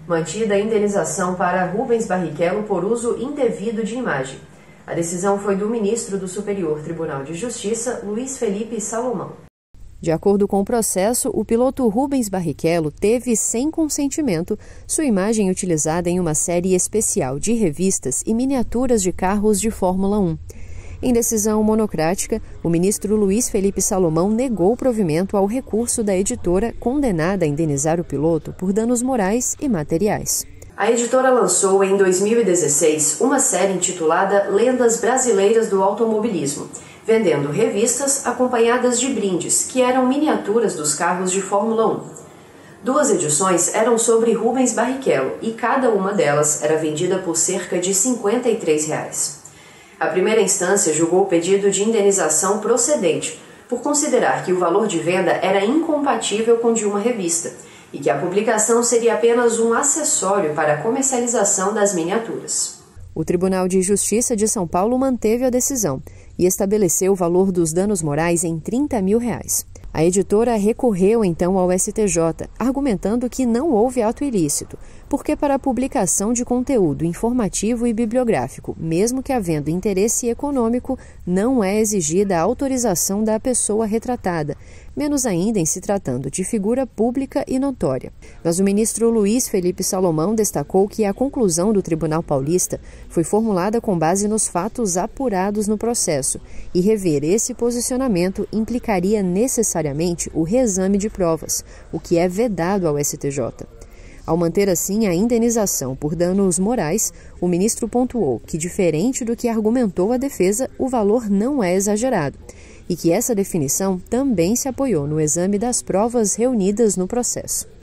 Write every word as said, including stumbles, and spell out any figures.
Mantida a indenização para Rubens Barrichello por uso indevido de imagem. A decisão foi do ministro do Superior Tribunal de Justiça, Luiz Felipe Salomão. De acordo com o processo, o piloto Rubens Barrichello teve, sem consentimento, sua imagem utilizada em uma série especial de revistas e miniaturas de carros de Fórmula um. Em decisão monocrática, o ministro Luiz Felipe Salomão negou provimento ao recurso da editora condenada a indenizar o piloto por danos morais e materiais. A editora lançou em dois mil e dezesseis uma série intitulada Lendas Brasileiras do Automobilismo, vendendo revistas acompanhadas de brindes, que eram miniaturas dos carros de Fórmula um. Duas edições eram sobre Rubens Barrichello e cada uma delas era vendida por cerca de cinquenta e três reais. A primeira instância julgou o pedido de indenização procedente, por considerar que o valor de venda era incompatível com o de uma revista e que a publicação seria apenas um acessório para a comercialização das miniaturas. O Tribunal de Justiça de São Paulo manteve a decisão e estabeleceu o valor dos danos morais em trinta mil reais. A editora recorreu então ao S T J, argumentando que não houve ato ilícito, porque para a publicação de conteúdo informativo e bibliográfico, mesmo que havendo interesse econômico, não é exigida a autorização da pessoa retratada, menos ainda em se tratando de figura pública e notória. Mas o ministro Luiz Felipe Salomão destacou que a conclusão do Tribunal Paulista foi formulada com base nos fatos apurados no processo, e rever esse posicionamento implicaria necessariamente o reexame de provas, o que é vedado ao S T J. Ao manter assim a indenização por danos morais, o ministro pontuou que, diferente do que argumentou a defesa, o valor não é exagerado e que essa definição também se apoiou no exame das provas reunidas no processo.